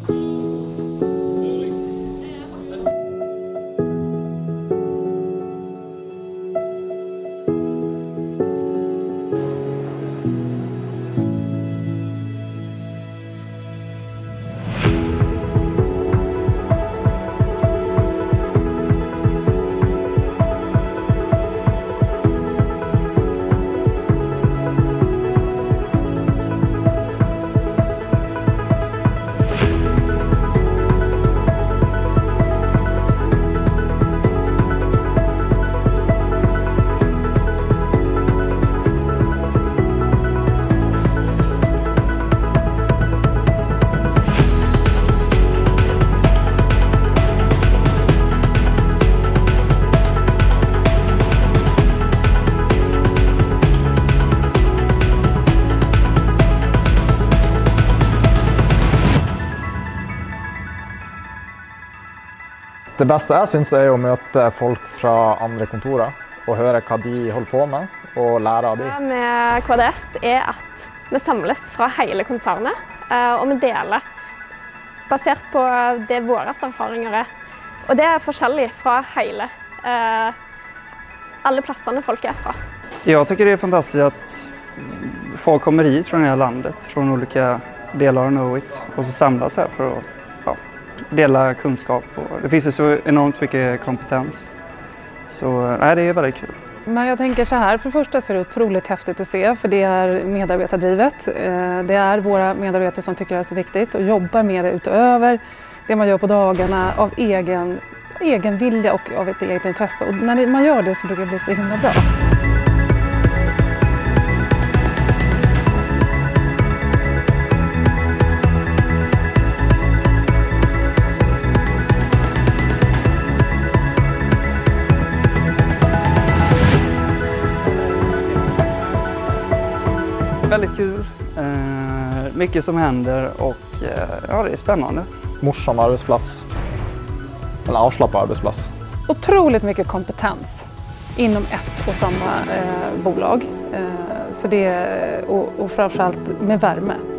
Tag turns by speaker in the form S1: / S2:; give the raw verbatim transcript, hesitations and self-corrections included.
S1: Det bästa jag syns är att möta folk från andra kontor och höra vad de håller på med och lära av det.
S2: Med K D S är att vi samlas från hela koncernen och vi delar baserat på det våra erfarenheter är. Och det är olika från hela alla platserna folk är från.
S3: Jag tycker det är fantastiskt att folk kommer hit från hela landet, från olika delar av Knowit och så samlas här för att ja, dela kunskap. Och det finns ju så enormt mycket kompetens. Så nej, det är väldigt kul.
S4: Men jag tänker så här, för det första så är det otroligt häftigt att se, för det är medarbetardrivet. Det är våra medarbetare som tycker det är så viktigt och jobbar med det utöver det man gör på dagarna av egen, egen vilja och av ett eget intresse. Och när man gör det så brukar det bli så himla bra.
S3: Väldigt kul, eh, mycket som händer och eh, ja, det är spännande.
S1: Morsom arbetsplats, eller avslappnad arbetsplats.
S4: Otroligt mycket kompetens inom ett och samma eh, bolag, eh, så det, och, och framförallt med värme.